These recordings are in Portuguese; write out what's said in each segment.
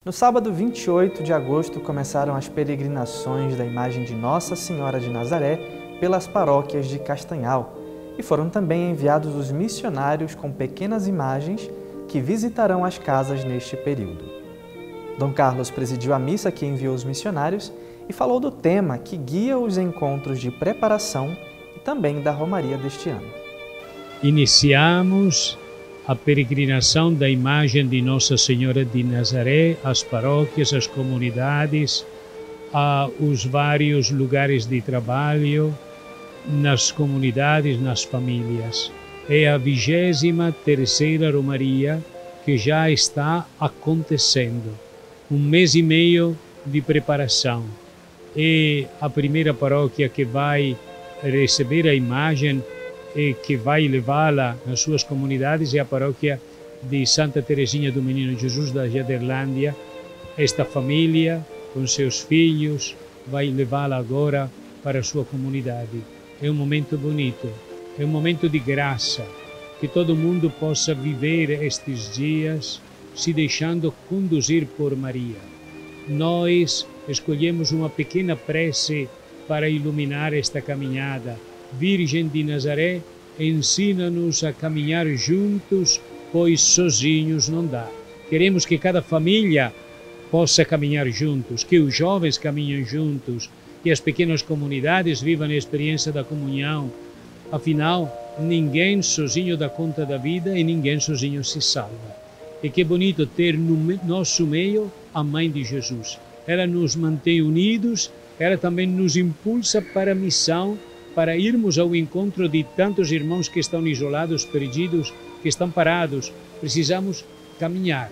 No sábado 28 de agosto começaram as peregrinações da imagem de Nossa Senhora de Nazaré pelas paróquias de Castanhal e foram também enviados os missionários com pequenas imagens que visitarão as casas neste período. Dom Carlos presidiu a missa que enviou os missionários e falou do tema que guia os encontros de preparação e também da Romaria deste ano. Iniciamos a peregrinação da imagem de Nossa Senhora de Nazaré, às paróquias, às comunidades, aos vários lugares de trabalho, nas comunidades, nas famílias. É a 23ª Romaria que já está acontecendo. 1 mês e meio de preparação. É a primeira paróquia que vai receber a imagem e que vai levá-la nas suas comunidades é a paróquia de Santa Teresinha do Menino Jesus da Jaderlândia. Esta família, com seus filhos, vai levá-la agora para a sua comunidade. É um momento bonito, é um momento de graça, que todo mundo possa viver estes dias se deixando conduzir por Maria. Nós escolhemos uma pequena prece para iluminar esta caminhada. Virgem de Nazaré, ensina-nos a caminhar juntos, pois sozinhos não dá. Queremos que cada família possa caminhar juntos, que os jovens caminhem juntos, que as pequenas comunidades vivam a experiência da comunhão. Afinal, ninguém sozinho dá conta da vida e ninguém sozinho se salva. E que bonito ter no nosso meio a Mãe de Jesus. Ela nos mantém unidos, ela também nos impulsa para a missão, para irmos ao encontro de tantos irmãos que estão isolados, perdidos, que estão parados. Precisamos caminhar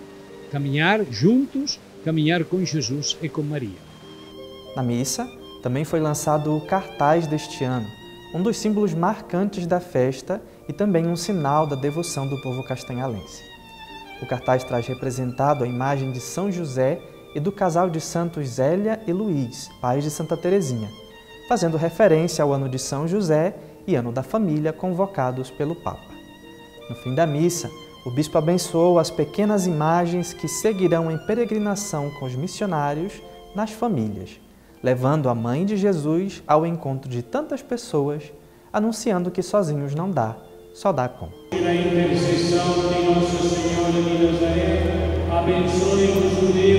juntos, caminhar com Jesus e com Maria. Na missa, também foi lançado o cartaz deste ano, um dos símbolos marcantes da festa e também um sinal da devoção do povo castanhalense. O cartaz traz representado a imagem de São José e do casal de santos Zélia e Luís, pais de Santa Teresinha, fazendo referência ao ano de São José e ano da família convocados pelo Papa. No fim da missa, o bispo abençoou as pequenas imagens que seguirão em peregrinação com os missionários nas famílias, levando a Mãe de Jesus ao encontro de tantas pessoas, anunciando que sozinhos não dá, só dá com. Pela intercessão de Nossa Senhora de Nazaré, abençoe os judeus